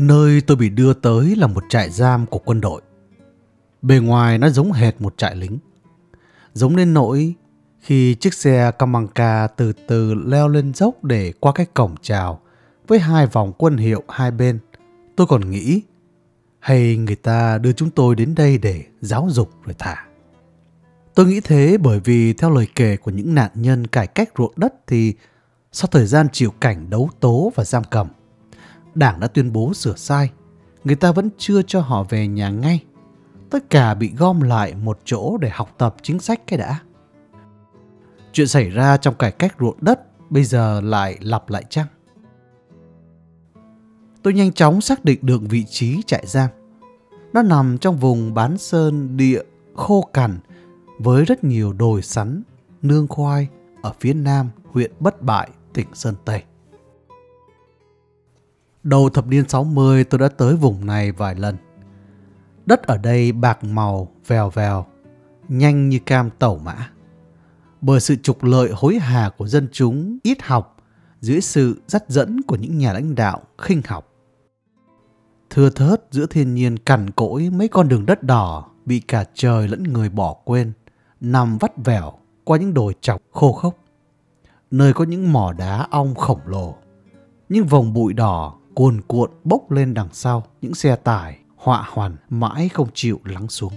Nơi tôi bị đưa tới là một trại giam của quân đội. Bề ngoài nó giống hệt một trại lính. Giống đến nỗi khi chiếc xe Kamanca từ từ leo lên dốc để qua cái cổng chào với hai vòng quân hiệu hai bên, tôi còn nghĩ hay người ta đưa chúng tôi đến đây để giáo dục rồi thả. Tôi nghĩ thế bởi vì theo lời kể của những nạn nhân cải cách ruộng đất thì sau thời gian chịu cảnh đấu tố và giam cầm, Đảng đã tuyên bố sửa sai, người ta vẫn chưa cho họ về nhà ngay. Tất cả bị gom lại một chỗ để học tập chính sách cái đã. Chuyện xảy ra trong cải cách ruộng đất bây giờ lại lặp lại chăng? Tôi nhanh chóng xác định được vị trí trại giam. Nó nằm trong vùng bán sơn địa khô cằn với rất nhiều đồi sắn, nương khoai ở phía nam huyện Bất Bại, tỉnh Sơn Tây. Đầu thập niên 60 tôi đã tới vùng này vài lần. Đất ở đây bạc màu, vèo vèo, nhanh như cam tẩu mã. Bởi sự trục lợi hối hả của dân chúng ít học dưới sự dắt dẫn của những nhà lãnh đạo khinh học. Thưa thớt giữa thiên nhiên cằn cỗi mấy con đường đất đỏ bị cả trời lẫn người bỏ quên, nằm vắt vẻo qua những đồi chọc khô khốc. Nơi có những mỏ đá ong khổng lồ, những vòng bụi đỏ cuồn cuộn bốc lên đằng sau những xe tải họa hoàn mãi không chịu lắng xuống.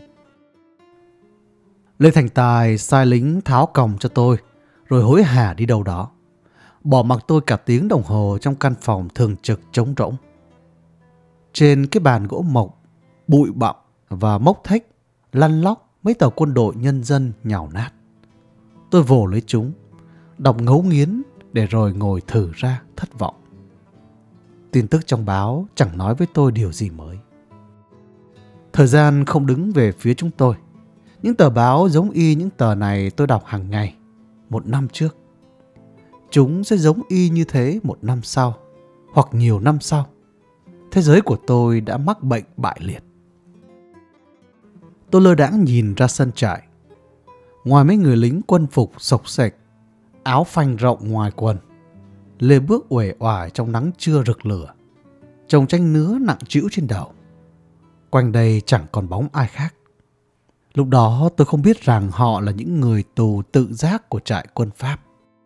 Lê Thành Tài sai lính tháo còng cho tôi rồi hối hả đi đâu đó, bỏ mặc tôi cả tiếng đồng hồ trong căn phòng thường trực trống rỗng. Trên cái bàn gỗ mộc, bụi bặm và mốc thách lăn lóc mấy tờ quân đội nhân dân nhàu nát. Tôi vồ lấy chúng, đọc ngấu nghiến để rồi ngồi thử ra thất vọng. Tin tức trong báo chẳng nói với tôi điều gì mới. Thời gian không đứng về phía chúng tôi. Những tờ báo giống y những tờ này tôi đọc hàng ngày, một năm trước. Chúng sẽ giống y như thế một năm sau, hoặc nhiều năm sau. Thế giới của tôi đã mắc bệnh bại liệt. Tôi lơ đãng nhìn ra sân trại. Ngoài mấy người lính quân phục xộc xệch, áo phanh rộng ngoài quần, lê bước uể oải trong nắng trưa rực lửa, chồng tranh nứa nặng trĩu trên đầu. Quanh đây chẳng còn bóng ai khác. Lúc đó tôi không biết rằng họ là những người tù tự giác của trại quân Pháp.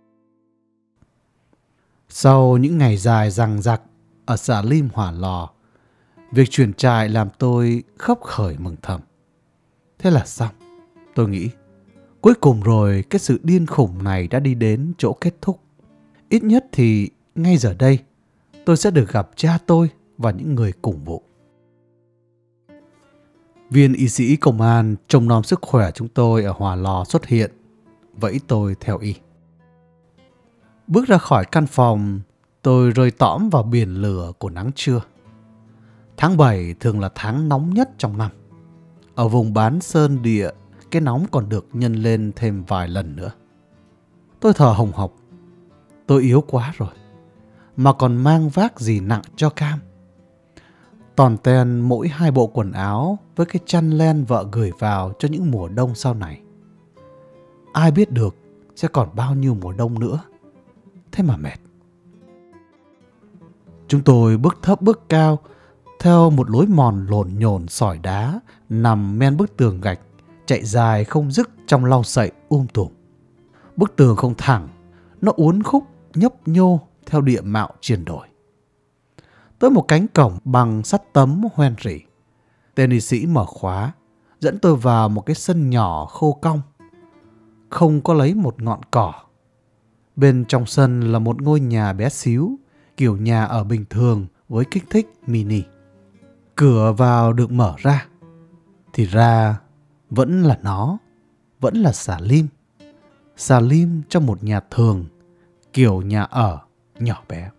Sau những ngày dài dằng dặc ở Xà Lim Hỏa Lò, việc chuyển trại làm tôi khấp khởi mừng thầm. Thế là xong, tôi nghĩ. Cuối cùng rồi cái sự điên khủng này đã đi đến chỗ kết thúc. Ít nhất thì ngay giờ đây tôi sẽ được gặp cha tôi và những người cùng vụ. Viên y sĩ công an trông nom sức khỏe chúng tôi ở Hỏa Lò xuất hiện, vẫy tôi theo y. Bước ra khỏi căn phòng, tôi rơi tõm vào biển lửa của nắng trưa. Tháng 7 thường là tháng nóng nhất trong năm. Ở vùng bán sơn địa, cái nóng còn được nhân lên thêm vài lần nữa. Tôi thở hồng hộc. Tôi yếu quá rồi, mà còn mang vác gì nặng cho cam. Toàn ten mỗi 2 bộ quần áo với cái chăn len vợ gửi vào cho những mùa đông sau này. Ai biết được sẽ còn bao nhiêu mùa đông nữa. Thế mà mệt. Chúng tôi bước thấp bước cao theo một lối mòn lộn nhổn sỏi đá nằm men bức tường gạch, chạy dài không dứt trong lau sậy tùm. Bức tường không thẳng, nó uốn khúc nhấp nhô theo địa mạo chuyển đổi. Tới một cánh cổng bằng sắt tấm hoen rỉ. Tên y sĩ mở khóa, dẫn tôi vào một cái sân nhỏ khô cong. Không có lấy một ngọn cỏ. Bên trong sân là một ngôi nhà bé xíu, kiểu nhà ở bình thường với kích thích mini. Cửa vào được mở ra. Thì ra vẫn là nó, vẫn là Xà Lim. Xà Lim trong một nhà thường, kiểu nhà ở nhỏ bé.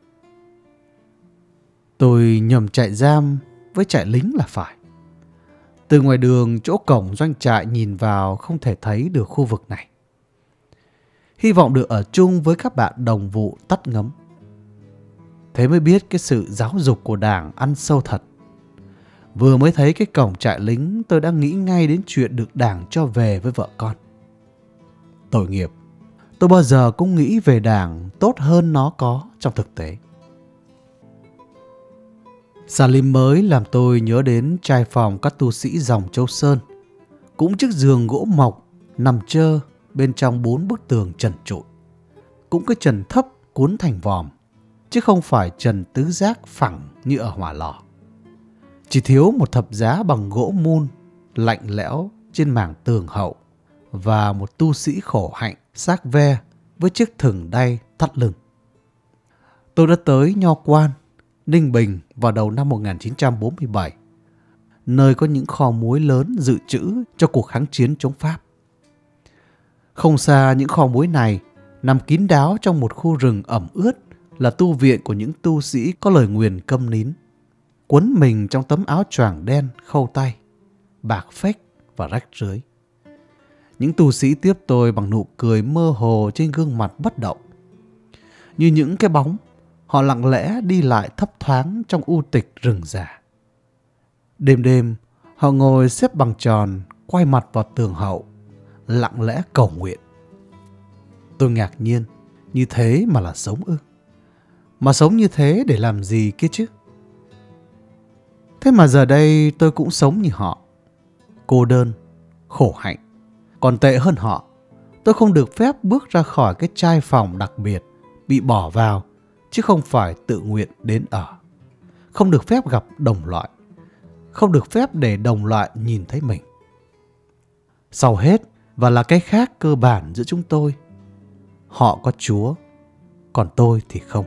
Tôi nhầm trại giam với trại lính là phải. Từ ngoài đường chỗ cổng doanh trại nhìn vào không thể thấy được khu vực này. Hy vọng được ở chung với các bạn đồng vụ tắt ngấm. Thế mới biết cái sự giáo dục của Đảng ăn sâu thật. Vừa mới thấy cái cổng trại lính tôi đã nghĩ ngay đến chuyện được Đảng cho về với vợ con. Tội nghiệp, tôi bao giờ cũng nghĩ về Đảng tốt hơn nó có trong thực tế. Salim mới làm tôi nhớ đến trai phòng các tu sĩ dòng Châu Sơn, cũng chiếc giường gỗ mộc nằm trơ bên trong 4 bức tường trần trụi, cũng cái trần thấp cuốn thành vòm, chứ không phải trần tứ giác phẳng như ở Hỏa Lò. Chỉ thiếu một thập giá bằng gỗ mun lạnh lẽo trên mảng tường hậu và một tu sĩ khổ hạnh xác ve với chiếc thừng đay thắt lưng. Tôi đã tới Nho Quan, Ninh Bình vào đầu năm 1947, nơi có những kho muối lớn dự trữ cho cuộc kháng chiến chống Pháp. Không xa những kho muối này, nằm kín đáo trong một khu rừng ẩm ướt, là tu viện của những tu sĩ có lời nguyền câm nín, quấn mình trong tấm áo choàng đen khâu tay, bạc phách và rách rưới. Những tu sĩ tiếp tôi bằng nụ cười mơ hồ trên gương mặt bất động. Như những cái bóng, họ lặng lẽ đi lại thấp thoáng trong u tịch rừng già. Đêm đêm, họ ngồi xếp bằng tròn, quay mặt vào tường hậu, lặng lẽ cầu nguyện. Tôi ngạc nhiên, như thế mà là sống ư? Mà sống như thế để làm gì kia chứ? Thế mà giờ đây tôi cũng sống như họ, cô đơn, khổ hạnh. Còn tệ hơn họ, tôi không được phép bước ra khỏi cái trai phòng đặc biệt, bị bỏ vào, chứ không phải tự nguyện đến ở. Không được phép gặp đồng loại, không được phép để đồng loại nhìn thấy mình. Sau hết, và là cái khác cơ bản giữa chúng tôi, họ có Chúa, còn tôi thì không.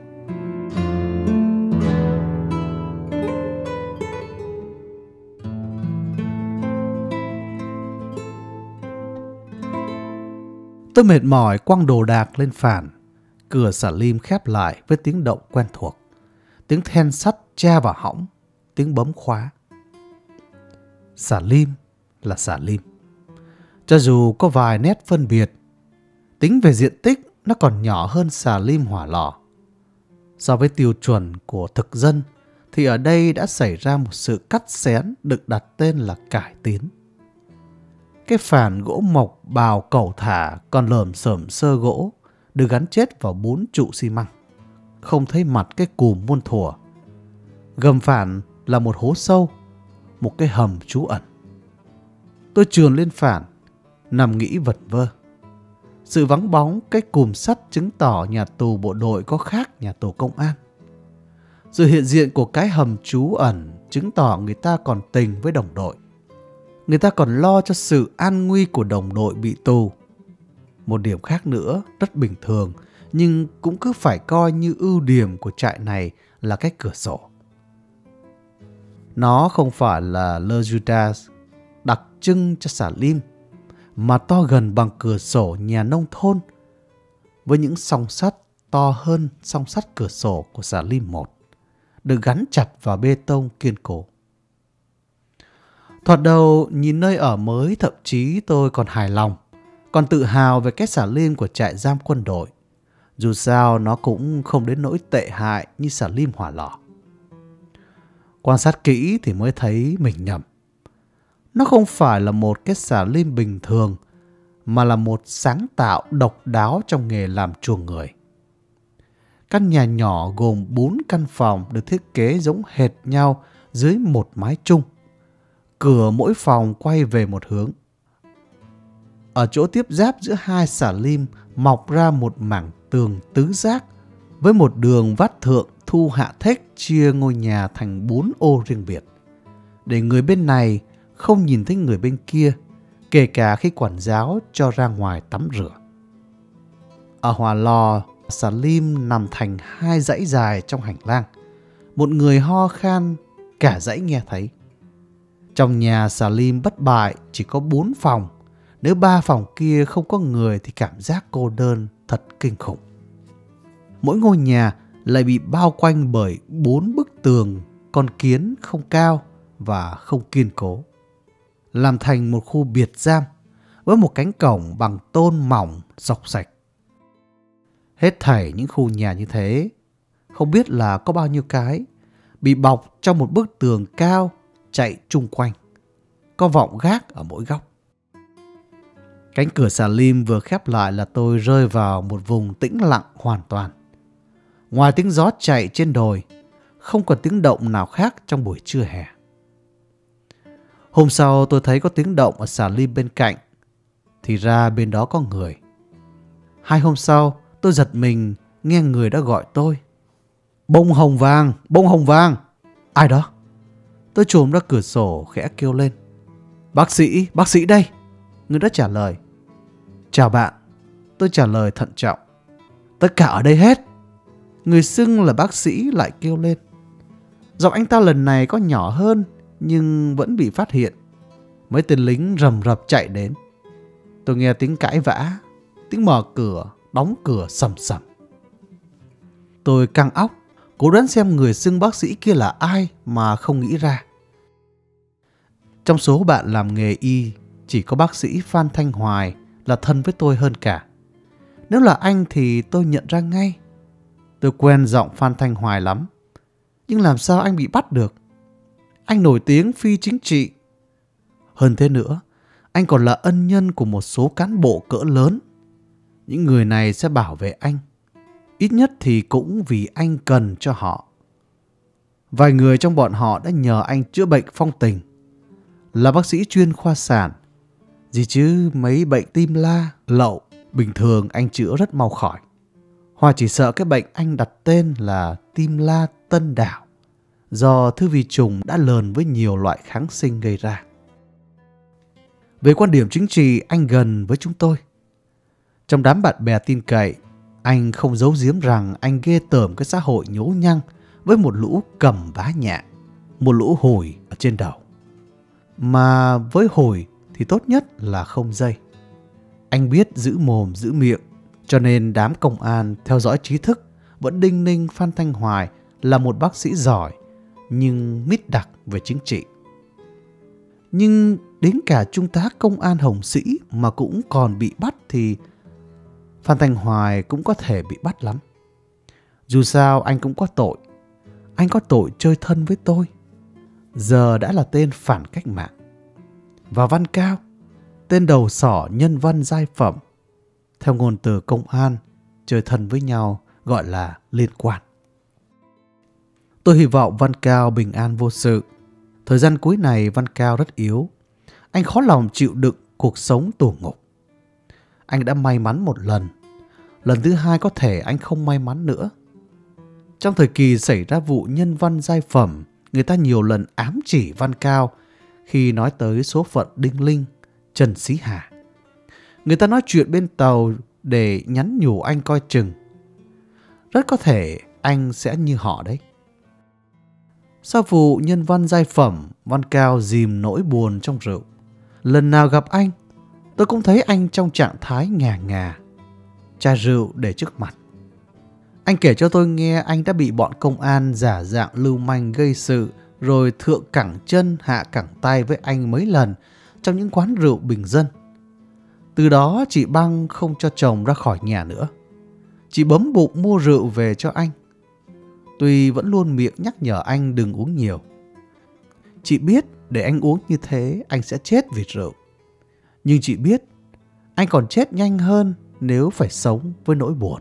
Tôi mệt mỏi quăng đồ đạc lên phản. Cửa xà lim khép lại với tiếng động quen thuộc. Tiếng then sắt tra vào hõng, tiếng bấm khóa. Xà lim là xà lim. Cho dù có vài nét phân biệt, tính về diện tích nó còn nhỏ hơn xà lim Hỏa Lò. So với tiêu chuẩn của thực dân thì ở đây đã xảy ra một sự cắt xén được đặt tên là cải tiến. Cái phản gỗ mộc bào cẩu thả còn lởm xởm sơ gỗ được gắn chết vào 4 trụ xi măng, không thấy mặt cái cùm muôn thuở. Gầm phản là một hố sâu, một cái hầm trú ẩn. Tôi trườn lên phản, nằm nghĩ vật vơ. Sự vắng bóng cái cùm sắt chứng tỏ nhà tù bộ đội có khác nhà tù công an. Sự hiện diện của cái hầm trú ẩn chứng tỏ người ta còn tình với đồng đội. Người ta còn lo cho sự an nguy của đồng đội bị tù. Một điểm khác nữa rất bình thường, nhưng cũng cứ phải coi như ưu điểm của trại này là cái cửa sổ. Nó không phải là Le Judas đặc trưng cho xà lim, mà to gần bằng cửa sổ nhà nông thôn, với những song sắt to hơn song sắt cửa sổ của xà lim 1, được gắn chặt vào bê tông kiên cố. Thoạt đầu nhìn nơi ở mới, thậm chí tôi còn hài lòng, còn tự hào về cái xà lim của trại giam quân đội. Dù sao nó cũng không đến nỗi tệ hại như xà lim Hỏa Lò. Quan sát kỹ thì mới thấy mình nhầm. Nó không phải là một cái xà lim bình thường, mà là một sáng tạo độc đáo trong nghề làm chuồng người. Căn nhà nhỏ gồm 4 căn phòng được thiết kế giống hệt nhau dưới một mái chung. Cửa mỗi phòng quay về một hướng. Ở chỗ tiếp giáp giữa hai xà lim mọc ra một mảng tường tứ giác với một đường vắt thượng thu hạ thếch chia ngôi nhà thành 4 ô riêng biệt, để người bên này không nhìn thấy người bên kia, kể cả khi quản giáo cho ra ngoài tắm rửa. Ở Hỏa Lò, xà lim nằm thành 2 dãy dài trong hành lang. Một người ho khan, cả dãy nghe thấy. Trong nhà xà lim bất bại chỉ có 4 phòng. Nếu 3 phòng kia không có người thì cảm giác cô đơn thật kinh khủng. Mỗi ngôi nhà lại bị bao quanh bởi 4 bức tường con kiến không cao và không kiên cố, làm thành một khu biệt giam với một cánh cổng bằng tôn mỏng dọc sạch. Hết thảy những khu nhà như thế, không biết là có bao nhiêu cái, bị bọc trong một bức tường cao chạy chung quanh, có vọng gác ở mỗi góc. Cánh cửa xà lim vừa khép lại là tôi rơi vào một vùng tĩnh lặng hoàn toàn. Ngoài tiếng gió chạy trên đồi, không còn tiếng động nào khác trong buổi trưa hè. Hôm sau tôi thấy có tiếng động ở xà lim bên cạnh. Thì ra bên đó có người. 2 hôm sau tôi giật mình nghe người đã gọi tôi. Bông hồng vàng, bông hồng vàng. Ai đó? Tôi trồm ra cửa sổ khẽ kêu lên. Bác sĩ đây. Người đã trả lời. Chào bạn. Tôi trả lời thận trọng. Tất cả ở đây hết. Người xưng là bác sĩ lại kêu lên. Giọng anh ta lần này có nhỏ hơn nhưng vẫn bị phát hiện. Mấy tên lính rầm rập chạy đến. Tôi nghe tiếng cãi vã, tiếng mở cửa, đóng cửa sầm sầm. Tôi căng óc, cố đoán xem người xưng bác sĩ kia là ai mà không nghĩ ra. Trong số bạn làm nghề y, chỉ có bác sĩ Phan Thanh Hoài là thân với tôi hơn cả. Nếu là anh thì tôi nhận ra ngay. Tôi quen giọng Phan Thanh Hoài lắm. Nhưng làm sao anh bị bắt được? Anh nổi tiếng phi chính trị. Hơn thế nữa, anh còn là ân nhân của một số cán bộ cỡ lớn. Những người này sẽ bảo vệ anh. Ít nhất thì cũng vì anh cần cho họ. Vài người trong bọn họ đã nhờ anh chữa bệnh phong tình. Là bác sĩ chuyên khoa sản. Gì chứ mấy bệnh tim la, lậu, bình thường anh chữa rất mau khỏi. Hòa chỉ sợ cái bệnh anh đặt tên là tim la Tân Đảo, do thứ vi trùng đã lờn với nhiều loại kháng sinh gây ra. Về quan điểm chính trị, anh gần với chúng tôi. Trong đám bạn bè tin cậy, anh không giấu giếm rằng anh ghê tởm cái xã hội nhố nhăng với một lũ cầm bá nhạ, một lũ hổi ở trên đầu. Mà với hổi thì tốt nhất là không dây. Anh biết giữ mồm giữ miệng, cho nên đám công an theo dõi trí thức vẫn đinh ninh Phan Thanh Hoài là một bác sĩ giỏi nhưng mít đặc về chính trị. Nhưng đến cả trung tá công an Hồng Sĩ mà cũng còn bị bắt thì Phan Thanh Hoài cũng có thể bị bắt lắm. Dù sao anh cũng có tội. Anh có tội chơi thân với tôi. Giờ đã là tên phản cách mạng. Và Văn Cao, tên đầu sỏ nhân văn giai phẩm. Theo ngôn từ công an, chơi thân với nhau gọi là liên quan. Tôi hy vọng Văn Cao bình an vô sự. Thời gian cuối này Văn Cao rất yếu. Anh khó lòng chịu đựng cuộc sống tù ngục. Anh đã may mắn một lần. Lần thứ hai có thể anh không may mắn nữa. Trong thời kỳ xảy ra vụ nhân văn giai phẩm, người ta nhiều lần ám chỉ Văn Cao khi nói tới số phận Đinh Linh, Trần Xí Hà. Người ta nói chuyện bên tàu để nhắn nhủ anh coi chừng. Rất có thể anh sẽ như họ đấy. Sau vụ nhân văn giai phẩm, Văn Cao dìm nỗi buồn trong rượu. Lần nào gặp anh, tôi cũng thấy anh trong trạng thái ngà ngà, chai rượu để trước mặt. Anh kể cho tôi nghe anh đã bị bọn công an giả dạng lưu manh gây sự, rồi thượng cẳng chân hạ cẳng tay với anh mấy lần trong những quán rượu bình dân. Từ đó chị Băng không cho chồng ra khỏi nhà nữa. Chị bấm bụng mua rượu về cho anh. Tuy vẫn luôn miệng nhắc nhở anh đừng uống nhiều. Chị biết để anh uống như thế anh sẽ chết vì rượu. Nhưng chị biết anh còn chết nhanh hơn nếu phải sống với nỗi buồn.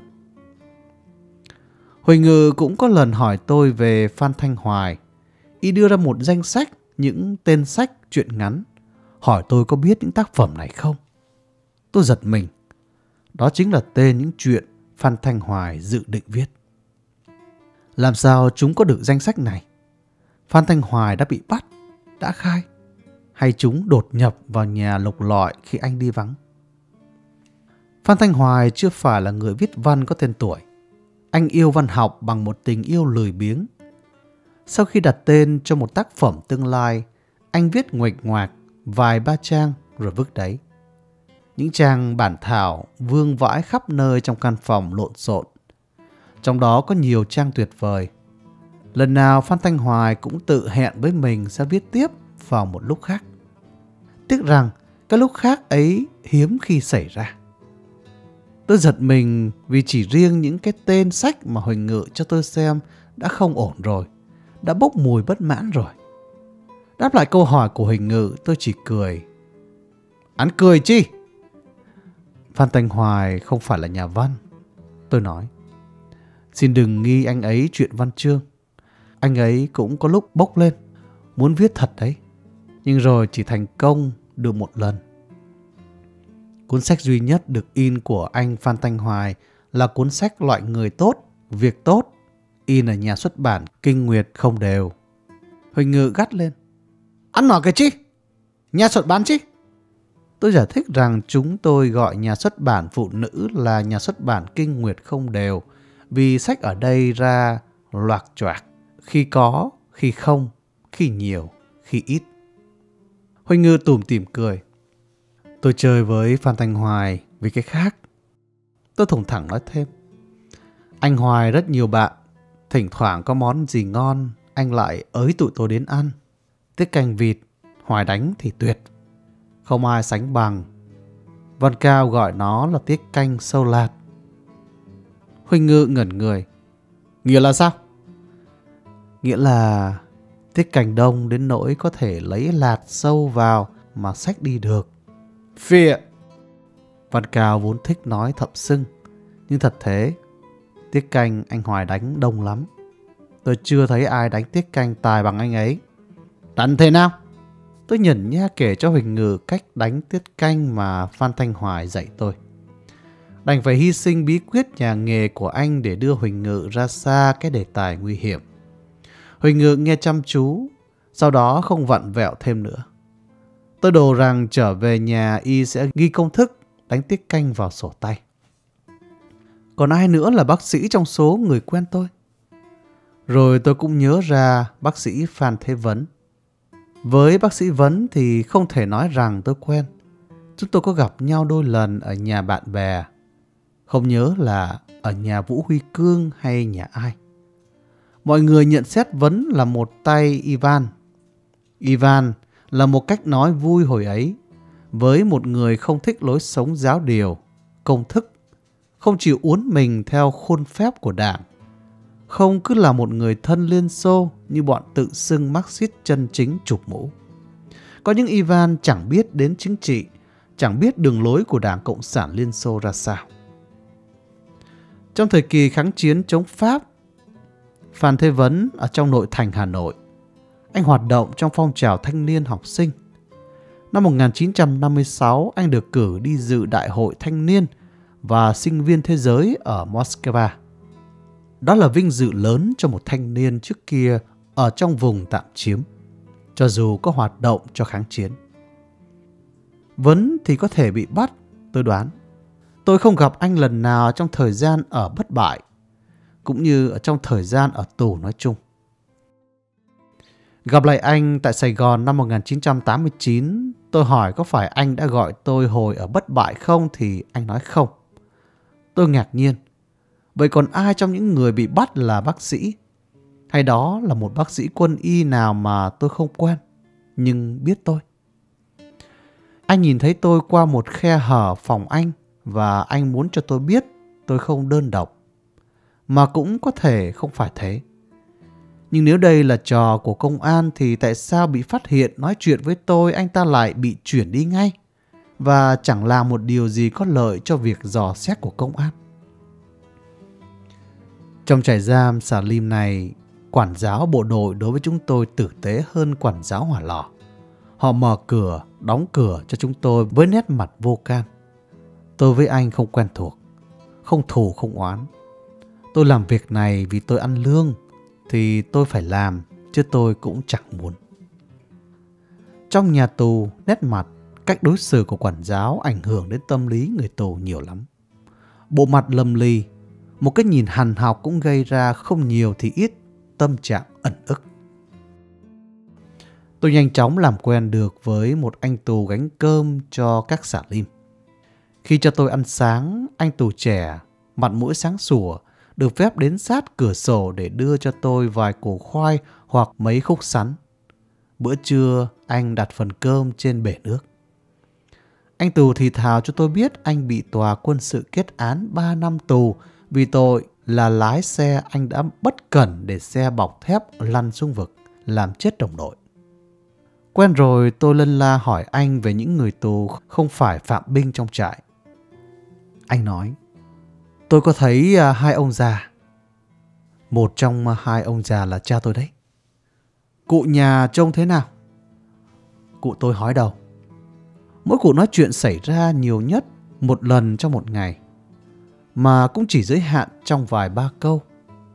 Huỳnh Ngự cũng có lần hỏi tôi về Phan Thanh Hoài. Y đưa ra một danh sách những tên sách truyện ngắn, hỏi tôi có biết những tác phẩm này không. Tôi giật mình. Đó chính là tên những chuyện Phan Thanh Hoài dự định viết. Làm sao chúng có được danh sách này? Phan Thanh Hoài đã bị bắt, đã khai, hay chúng đột nhập vào nhà lục lọi khi anh đi vắng? Phan Thanh Hoài chưa phải là người viết văn có tên tuổi. Anh yêu văn học bằng một tình yêu lười biếng. Sau khi đặt tên cho một tác phẩm tương lai, anh viết nguệch ngoạc vài ba trang rồi vứt đấy. Những trang bản thảo vương vãi khắp nơi trong căn phòng lộn xộn. Trong đó có nhiều trang tuyệt vời. Lần nào Phan Thanh Hoài cũng tự hẹn với mình sẽ viết tiếp vào một lúc khác. Tiếc rằng cái lúc khác ấy hiếm khi xảy ra. Tôi giật mình vì chỉ riêng những cái tên sách mà Huỳnh Ngự cho tôi xem đã không ổn rồi, đã bốc mùi bất mãn rồi. Đáp lại câu hỏi của Huỳnh Ngự, tôi chỉ cười. Anh cười chi? Phan Thanh Hoài không phải là nhà văn. Tôi nói. Xin đừng nghi anh ấy chuyện văn chương. Anh ấy cũng có lúc bốc lên, muốn viết thật đấy, nhưng rồi chỉ thành công được một lần. Cuốn sách duy nhất được in của anh Phan Thanh Hoài là cuốn sách Loại người tốt, việc tốt, in ở nhà xuất bản Kinh Nguyệt không đều. Huỳnh Ngự gắt lên: Ăn nói cái chi? Nhà xuất bản chi? Tôi giải thích rằng chúng tôi gọi nhà xuất bản phụ nữ là nhà xuất bản Kinh Nguyệt không đều, vì sách ở đây ra loạc choạc, khi có, khi không, khi nhiều, khi ít. Huỳnh Ngự tủm tỉm cười: Tôi chơi với Phan Thanh Hoài vì cái khác. Tôi thủng thẳng nói thêm: Anh Hoài rất nhiều bạn, thỉnh thoảng có món gì ngon anh lại ới tụi tôi đến ăn. Tiết canh vịt Hoài đánh thì tuyệt, không ai sánh bằng. Văn Cao gọi nó là tiết canh sâu lạt. Huỳnh Ngự ngẩn người: Nghĩa là sao? Nghĩa là tiết canh đông đến nỗi có thể lấy lạt sâu vào mà xách đi được. Phịa! Văn Cao vốn thích nói thậm sưng, nhưng thật thế, tiết canh anh Hoài đánh đông lắm. Tôi chưa thấy ai đánh tiết canh tài bằng anh ấy. Đánh thế nào? Tôi nhẩn nha kể cho Huỳnh Ngự cách đánh tiết canh mà Phan Thanh Hoài dạy tôi. Đành phải hy sinh bí quyết nhà nghề của anh để đưa Huỳnh Ngự ra xa cái đề tài nguy hiểm. Huỳnh Ngự nghe chăm chú, sau đó không vặn vẹo thêm nữa. Tôi đồ rằng trở về nhà y sẽ ghi công thức đánh tiết canh vào sổ tay. Còn ai nữa là bác sĩ trong số người quen tôi? Rồi tôi cũng nhớ ra bác sĩ Phan Thế Vấn. Với bác sĩ Vấn thì không thể nói rằng tôi quen. Chúng tôi có gặp nhau đôi lần ở nhà bạn bè. Không nhớ là ở nhà Vũ Huy Cương hay nhà ai. Mọi người nhận xét Vấn là một tay Ivan. Ivan là một cách nói vui hồi ấy, với một người không thích lối sống giáo điều, công thức, không chịu uốn mình theo khuôn phép của Đảng, không cứ là một người thân Liên Xô như bọn tự xưng Marxist chân chính chụp mũ. Có những Ivan chẳng biết đến chính trị, chẳng biết đường lối của Đảng Cộng sản Liên Xô ra sao. Trong thời kỳ kháng chiến chống Pháp, Phan Thế Vấn ở trong nội thành Hà Nội, anh hoạt động trong phong trào thanh niên học sinh. Năm 1956, anh được cử đi dự Đại hội Thanh niên và Sinh viên Thế giới ở Moscow. Đó là vinh dự lớn cho một thanh niên trước kia ở trong vùng tạm chiếm, cho dù có hoạt động cho kháng chiến. Vấn thì có thể bị bắt, tôi đoán. Tôi không gặp anh lần nào trong thời gian ở Bất Bại, cũng như ở trong thời gian ở tù nói chung. Gặp lại anh tại Sài Gòn năm 1989, tôi hỏi có phải anh đã gọi tôi hồi ở Bất Bại không thì anh nói không. Tôi ngạc nhiên. Vậy còn ai trong những người bị bắt là bác sĩ? Hay đó là một bác sĩ quân y nào mà tôi không quen, nhưng biết tôi? Anh nhìn thấy tôi qua một khe hở phòng anh và anh muốn cho tôi biết tôi không đơn độc. Mà cũng có thể không phải thế. Nhưng nếu đây là trò của công an thì tại sao bị phát hiện nói chuyện với tôi anh ta lại bị chuyển đi ngay và chẳng làm một điều gì có lợi cho việc dò xét của công an? Trong trại giam Xà Lim này, quản giáo bộ đội đối với chúng tôi tử tế hơn quản giáo Hỏa Lò. Họ mở cửa, đóng cửa cho chúng tôi với nét mặt vô can. Tôi với anh không quen thuộc, không thù không oán. Tôi làm việc này vì tôi ăn lương thì tôi phải làm, chứ tôi cũng chẳng muốn. Trong nhà tù, nét mặt, cách đối xử của quản giáo ảnh hưởng đến tâm lý người tù nhiều lắm. Bộ mặt lầm lì, một cái nhìn hằn học cũng gây ra không nhiều thì ít tâm trạng ẩn ức. Tôi nhanh chóng làm quen được với một anh tù gánh cơm cho các Xà Lim. Khi cho tôi ăn sáng, anh tù trẻ, mặt mũi sáng sủa, được phép đến sát cửa sổ để đưa cho tôi vài củ khoai hoặc mấy khúc sắn. Bữa trưa, anh đặt phần cơm trên bể nước. Anh tù thì thào cho tôi biết anh bị tòa quân sự kết án 3 năm tù vì tội là lái xe anh đã bất cẩn để xe bọc thép lăn xuống vực, làm chết đồng đội. Quen rồi tôi lân la hỏi anh về những người tù không phải phạm binh trong trại. Anh nói, tôi có thấy hai ông già. Một trong hai ông già là cha tôi đấy. Cụ nhà trông thế nào? Cụ tôi hói đầu. Mỗi cuộc nói chuyện xảy ra nhiều nhất một lần trong một ngày, mà cũng chỉ giới hạn trong vài ba câu.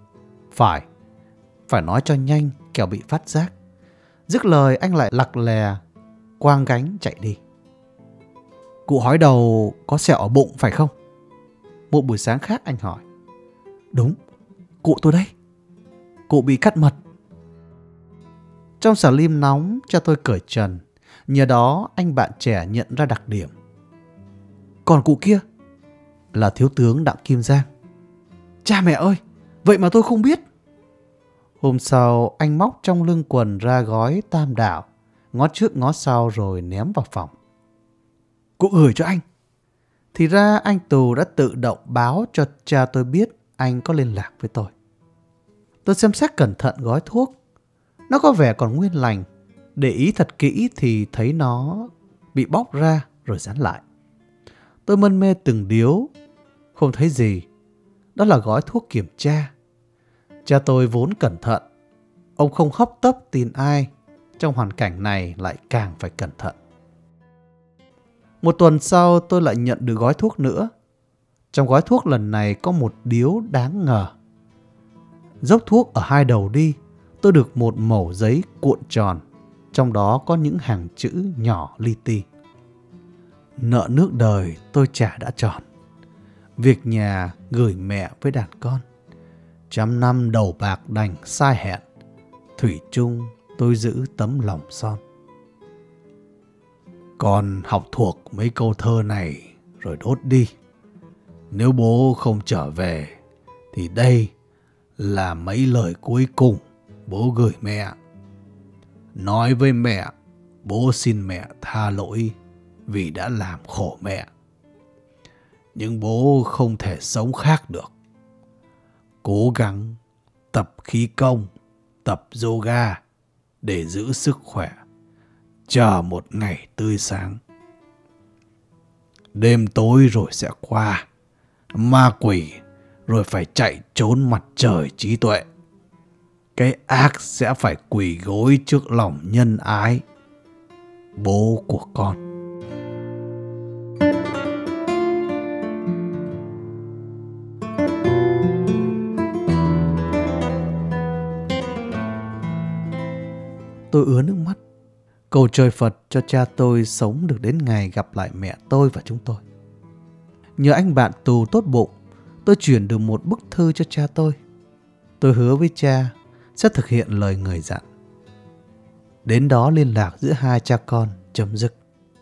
Phải nói cho nhanh kẻo bị phát giác. Dứt lời anh lại lặc lè quang gánh chạy đi. Cụ hói đầu có sẹo ở bụng phải không? Một buổi sáng khác anh hỏi. Đúng, cụ tôi đấy. Cụ bị cắt mật. Trong xà lim nóng, cha tôi cởi trần. Nhờ đó anh bạn trẻ nhận ra đặc điểm. Còn cụ kia là thiếu tướng Đặng Kim Giang. Cha mẹ ơi, vậy mà tôi không biết. Hôm sau anh móc trong lưng quần ra gói tam đảo, ngó trước ngó sau rồi ném vào phòng. Cụ gửi cho anh. Thì ra anh Tù đã tự động báo cho cha tôi biết anh có liên lạc với tôi. Tôi xem xét cẩn thận gói thuốc. Nó có vẻ còn nguyên lành. Để ý thật kỹ thì thấy nó bị bóc ra rồi dán lại. Tôi mân mê từng điếu, không thấy gì. Đó là gói thuốc kiểm tra. Cha tôi vốn cẩn thận. Ông không hấp tấp tin ai. Trong hoàn cảnh này lại càng phải cẩn thận. Một tuần sau tôi lại nhận được gói thuốc nữa. Trong gói thuốc lần này có một điếu đáng ngờ. Dốc thuốc ở hai đầu đi, tôi được một mẩu giấy cuộn tròn. Trong đó có những hàng chữ nhỏ li ti. Nợ nước đời tôi trả đã tròn. Việc nhà gửi mẹ với đàn con. Trăm năm đầu bạc đành sai hẹn. Thủy chung tôi giữ tấm lòng son. Con học thuộc mấy câu thơ này rồi đốt đi. Nếu bố không trở về thì đây là mấy lời cuối cùng bố gửi mẹ. Nói với mẹ, bố xin mẹ tha lỗi vì đã làm khổ mẹ. Nhưng bố không thể sống khác được. Cố gắng tập khí công, tập yoga để giữ sức khỏe. Chờ một ngày tươi sáng. Đêm tối rồi sẽ qua. Ma quỷ rồi phải chạy trốn mặt trời trí tuệ. Cái ác sẽ phải quỳ gối trước lòng nhân ái. Bố của con. Tôi ứa nước mắt. Cầu trời Phật cho cha tôi sống được đến ngày gặp lại mẹ tôi và chúng tôi. Nhờ anh bạn Tù tốt bụng, tôi chuyển được một bức thư cho cha tôi. Tôi hứa với cha sẽ thực hiện lời người dặn. Đến đó liên lạc giữa hai cha con chấm dứt.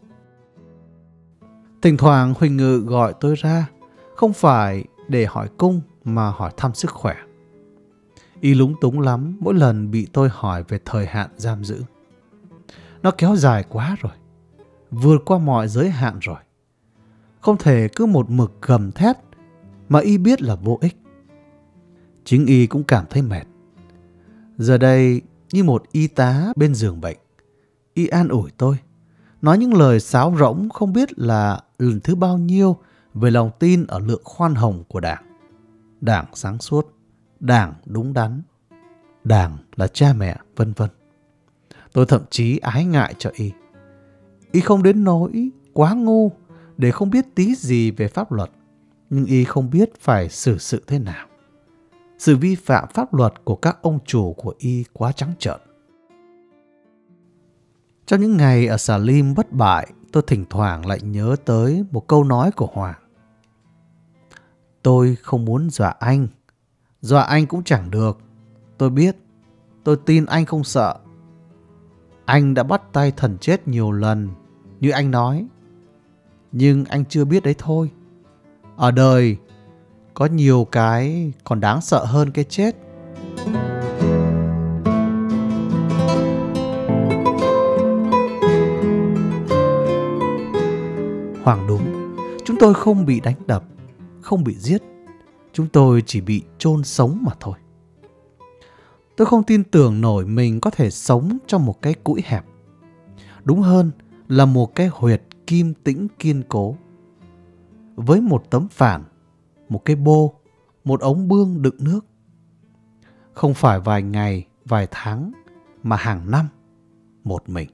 Thỉnh thoảng Huỳnh Ngự gọi tôi ra, không phải để hỏi cung mà hỏi thăm sức khỏe. Y lúng túng lắm mỗi lần bị tôi hỏi về thời hạn giam giữ. Nó kéo dài quá rồi, vượt qua mọi giới hạn rồi. Không thể cứ một mực gầm thét mà Y biết là vô ích. Chính Y cũng cảm thấy mệt. Giờ đây như một y tá bên giường bệnh, Y an ủi tôi, nói những lời sáo rỗng không biết là lần thứ bao nhiêu về lòng tin ở lượng khoan hồng của Đảng. Đảng sáng suốt, Đảng đúng đắn, Đảng là cha mẹ, vân vân. Tôi thậm chí ái ngại cho Y. Y không đến nỗi quá ngu để không biết tí gì về pháp luật, nhưng Y không biết phải xử sự thế nào. Sự vi phạm pháp luật của các ông chủ của Y quá trắng trợn. Trong những ngày ở xà lim bất bại, tôi thỉnh thoảng lại nhớ tới một câu nói của Hoàng. Tôi không muốn dọa anh cũng chẳng được. Tôi biết, tôi tin anh không sợ. Anh đã bắt tay thần chết nhiều lần, như anh nói. Nhưng anh chưa biết đấy thôi. Ở đời, có nhiều cái còn đáng sợ hơn cái chết. Hoàng đúng, chúng tôi không bị đánh đập, không bị giết. Chúng tôi chỉ bị chôn sống mà thôi. Tôi không tin tưởng nổi mình có thể sống trong một cái cũi hẹp. Đúng hơn là một cái huyệt kim tĩnh kiên cố. Với một tấm phản, một cái bô, một ống bương đựng nước. Không phải vài ngày, vài tháng, mà hàng năm, một mình.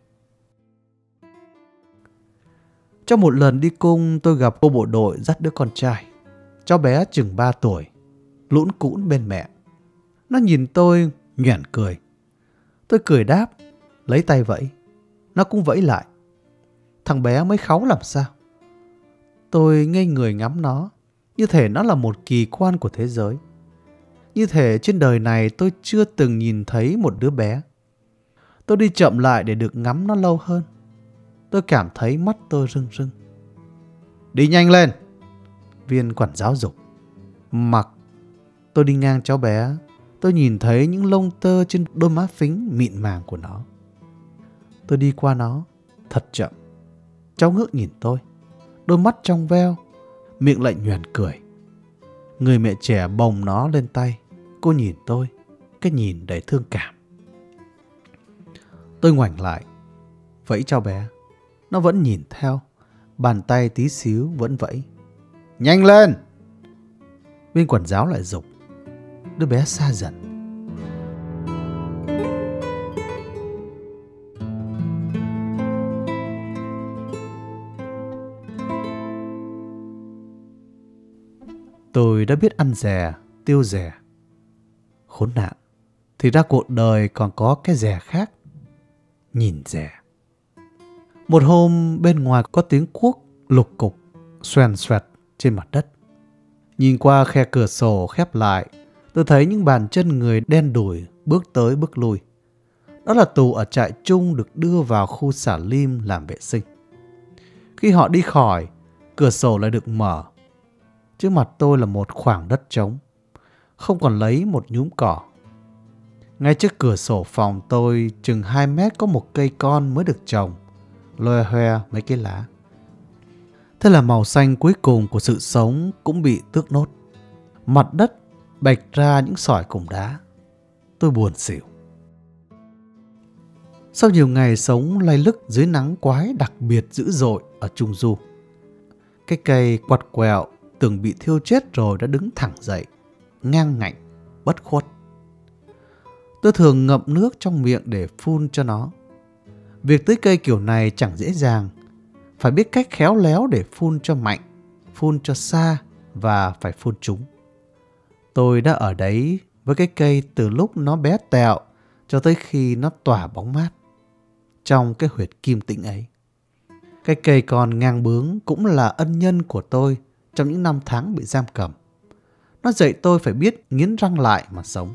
Trong một lần đi cung, tôi gặp cô bộ đội dắt đứa con trai. Cháu bé chừng 3 tuổi, lũn cũn bên mẹ. Nó nhìn tôi nhoẻn cười. Tôi cười đáp, lấy tay vẫy. Nó cũng vẫy lại. Thằng bé mới kháu làm sao. Tôi ngây người ngắm nó, như thể nó là một kỳ quan của thế giới. Như thể trên đời này tôi chưa từng nhìn thấy một đứa bé. Tôi đi chậm lại để được ngắm nó lâu hơn. Tôi cảm thấy mắt tôi rưng rưng. Đi nhanh lên! Viên quản giáo dục. Mặc. Tôi đi ngang cháu bé. Tôi nhìn thấy những lông tơ trên đôi má phính mịn màng của nó. Tôi đi qua nó, thật chậm. Cháu ngước nhìn tôi. Đôi mắt trong veo, miệng lại nhoẻn cười. Người mẹ trẻ bồng nó lên tay. Cô nhìn tôi, cái nhìn đầy thương cảm. Tôi ngoảnh lại, vẫy cháu bé. Nó vẫn nhìn theo, bàn tay tí xíu vẫn vẫy. Nhanh lên! Viên quản giáo lại giục. Đứa bé xa dần. Tôi đã biết ăn dè, tiêu dè. Khốn nạn, thì ra cuộc đời còn có cái dè khác. Nhìn dè. Một hôm bên ngoài có tiếng cuốc lục cục, xoèn xoẹt trên mặt đất. Nhìn qua khe cửa sổ khép lại, tôi thấy những bàn chân người đen đủi bước tới bước lui. Đó là tù ở trại chung được đưa vào khu xả lim làm vệ sinh. Khi họ đi khỏi, cửa sổ lại được mở. Trước mặt tôi là một khoảng đất trống, không còn lấy một nhúm cỏ. Ngay trước cửa sổ phòng tôi chừng 2 mét có một cây con mới được trồng, loe hoe mấy cái lá. Thế là màu xanh cuối cùng của sự sống cũng bị tước nốt. Mặt đất bạch ra những sỏi cùng đá. Tôi buồn xỉu. Sau nhiều ngày sống lay lức dưới nắng quái đặc biệt dữ dội ở Trung Du, cái cây quặt quẹo tưởng bị thiêu chết rồi đã đứng thẳng dậy, ngang ngạnh, bất khuất. Tôi thường ngậm nước trong miệng để phun cho nó. Việc tưới cây kiểu này chẳng dễ dàng. Phải biết cách khéo léo để phun cho mạnh, phun cho xa và phải phun trúng. Tôi đã ở đấy với cái cây từ lúc nó bé tẹo cho tới khi nó tỏa bóng mát trong cái huyệt kim tĩnh ấy. Cái cây còn ngang bướng cũng là ân nhân của tôi trong những năm tháng bị giam cầm. Nó dạy tôi phải biết nghiến răng lại mà sống.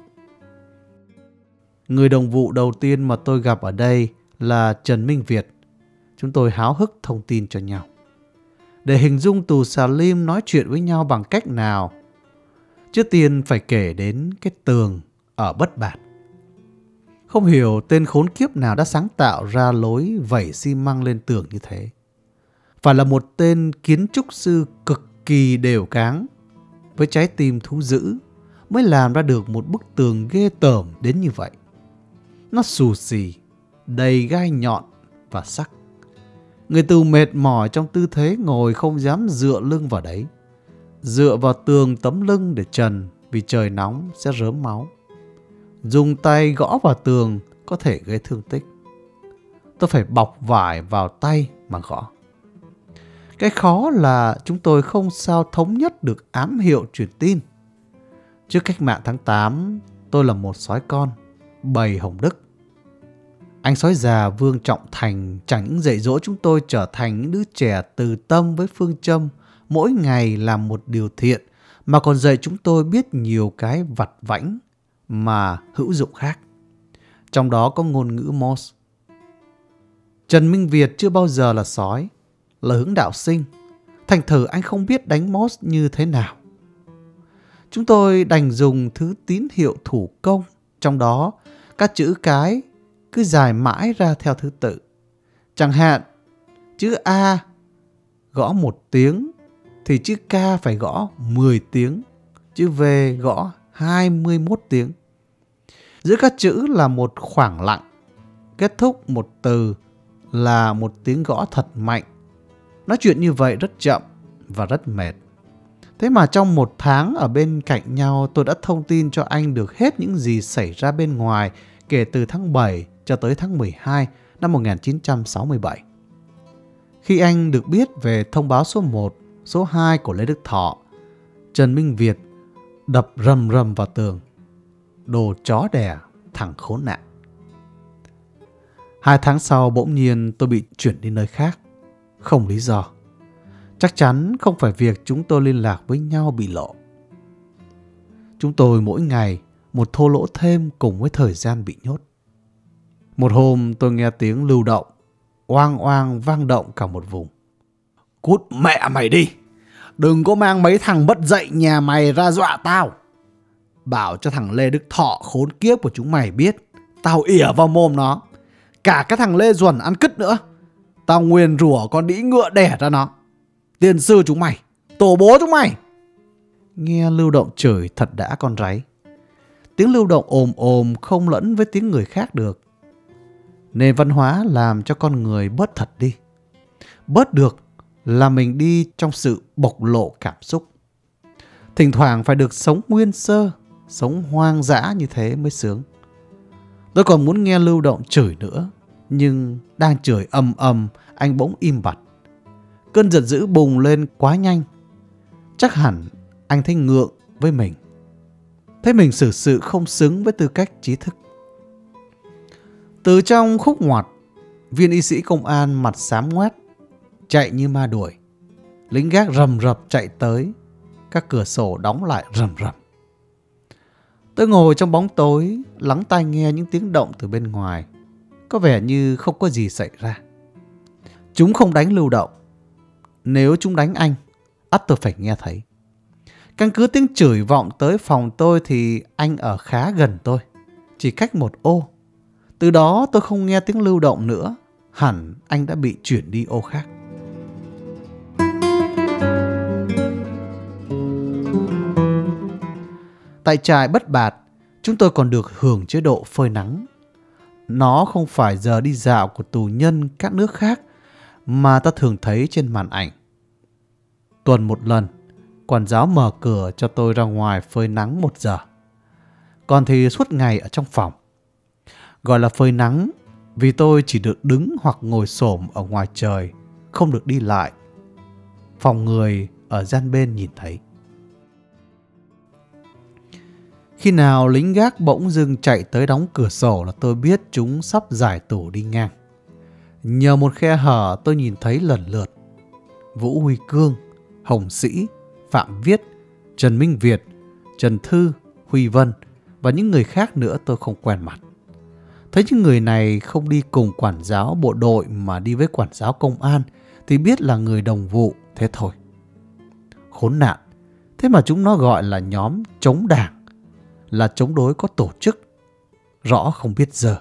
Người đồng vụ đầu tiên mà tôi gặp ở đây là Trần Minh Việt. Chúng tôi háo hức thông tin cho nhau. Để hình dung tù xà lim nói chuyện với nhau bằng cách nào, trước tiên phải kể đến cái tường ở Bất Bạt. Không hiểu tên khốn kiếp nào đã sáng tạo ra lối vẩy xi măng lên tường như thế. Phải là một tên kiến trúc sư cực kỳ đều cáng, với trái tim thú dữ, mới làm ra được một bức tường ghê tởm đến như vậy. Nó xù xì, đầy gai nhọn và sắc. Người tù mệt mỏi trong tư thế ngồi không dám dựa lưng vào đấy. Dựa vào tường tấm lưng để trần vì trời nóng sẽ rớm máu. Dùng tay gõ vào tường có thể gây thương tích. Tôi phải bọc vải vào tay mà gõ. Cái khó là chúng tôi không sao thống nhất được ám hiệu truyền tin. Trước cách mạng tháng 8, tôi là một sói con, bầy Hồng Đức. Anh sói già Vương Trọng Thành chẳng những dạy dỗ chúng tôi trở thành những đứa trẻ từ tâm với phương châm mỗi ngày làm một điều thiện, mà còn dạy chúng tôi biết nhiều cái vặt vãnh mà hữu dụng khác. Trong đó có ngôn ngữ Morse. Trần Minh Việt chưa bao giờ là sói, là hướng đạo sinh. Thành thử anh không biết đánh Morse như thế nào. Chúng tôi đành dùng thứ tín hiệu thủ công, trong đó các chữ cái cứ dài mãi ra theo thứ tự. Chẳng hạn, chữ A gõ 1 tiếng, thì chữ K phải gõ 10 tiếng, chữ V gõ 21 tiếng. Giữa các chữ là một khoảng lặng, kết thúc một từ là một tiếng gõ thật mạnh. Nói chuyện như vậy rất chậm và rất mệt. Thế mà trong 1 tháng ở bên cạnh nhau, tôi đã thông tin cho anh được hết những gì xảy ra bên ngoài kể từ tháng 7 cho tới tháng 12 năm 1967. Khi anh được biết về thông báo số 1, số 2 của Lê Đức Thọ, Trần Minh Việt đập rầm rầm vào tường. Đồ chó đẻ, thằng khốn nạn. 2 tháng sau bỗng nhiên tôi bị chuyển đi nơi khác. Không lý do. Chắc chắn không phải việc chúng tôi liên lạc với nhau bị lộ. Chúng tôi mỗi ngày một thô lỗ thêm cùng với thời gian bị nhốt. Một hôm tôi nghe tiếng lưu động, oang oang vang động cả một vùng. Cút mẹ mày đi! Đừng có mang mấy thằng mất dạy nhà mày ra dọa tao. Bảo cho thằng Lê Đức Thọ khốn kiếp của chúng mày biết, tao ỉa vào mồm nó. Cả cái thằng Lê Duẩn ăn cứt nữa. Tao nguyền rủa con đĩ ngựa đẻ ra nó. Tiên sư chúng mày, tổ bố chúng mày. Nghe lưu động chửi thật đã con ráy. Tiếng lưu động ồm ồm không lẫn với tiếng người khác được. Nền văn hóa làm cho con người bớt thật đi. Bớt được là mình đi trong sự bộc lộ cảm xúc. Thỉnh thoảng phải được sống nguyên sơ, sống hoang dã như thế mới sướng. Tôi còn muốn nghe lưu động chửi nữa, nhưng đang chửi ầm ầm, anh bỗng im bặt. Cơn giận dữ bùng lên quá nhanh. Chắc hẳn anh thấy ngượng với mình. Thấy mình xử sự không xứng với tư cách trí thức. Từ trong khúc ngoặt, viên y sĩ công an mặt xám ngoét, chạy như ma đuổi. Lính gác rầm rập chạy tới, các cửa sổ đóng lại rầm rầm. Tôi ngồi trong bóng tối, lắng tai nghe những tiếng động từ bên ngoài. Có vẻ như không có gì xảy ra. Chúng không đánh lưu động. Nếu chúng đánh anh, ắt tôi phải nghe thấy. Căn cứ tiếng chửi vọng tới phòng tôi thì anh ở khá gần tôi, chỉ cách một ô. Từ đó tôi không nghe tiếng lưu động nữa. Hẳn anh đã bị chuyển đi ô khác. Tại trại Bất Bạt, chúng tôi còn được hưởng chế độ phơi nắng. Nó không phải giờ đi dạo của tù nhân các nước khác mà ta thường thấy trên màn ảnh. Tuần một lần, quản giáo mở cửa cho tôi ra ngoài phơi nắng 1 giờ. Còn thì suốt ngày ở trong phòng. Gọi là phơi nắng vì tôi chỉ được đứng hoặc ngồi xổm ở ngoài trời, không được đi lại. Phòng người ở gian bên nhìn thấy. Khi nào lính gác bỗng dưng chạy tới đóng cửa sổ là tôi biết chúng sắp giải tù đi ngang. Nhờ một khe hở tôi nhìn thấy lần lượt Vũ Huy Cương, Hồng Sĩ, Phạm Viết, Trần Minh Việt, Trần Thư, Huy Vân và những người khác nữa tôi không quen mặt. Thấy những người này không đi cùng quản giáo bộ đội mà đi với quản giáo công an thì biết là người đồng vụ, thế thôi. Khốn nạn, thế mà chúng nó gọi là nhóm chống đảng, là chống đối có tổ chức, rõ không biết giờ.